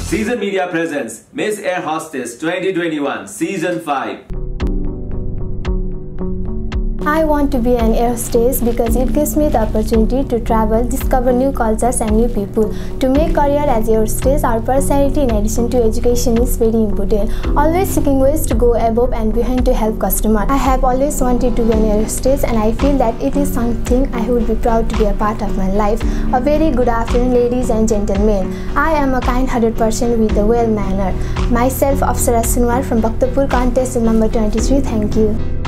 Season Media presents Miss Air Hostess 2021 Season 5. I want to be an air hostess because it gives me the opportunity to travel, discover new cultures and new people. To make career as air hostess, our personality in addition to education is very important. Always seeking ways to go above and behind to help customers. I have always wanted to be an air hostess and I feel that it is something I would be proud to be a part of my life. A very good afternoon, ladies and gentlemen. I am a kind-hearted person with a well manner. Myself, Apsara Sunwar from Bhaktapur, contestant number 23. Thank you.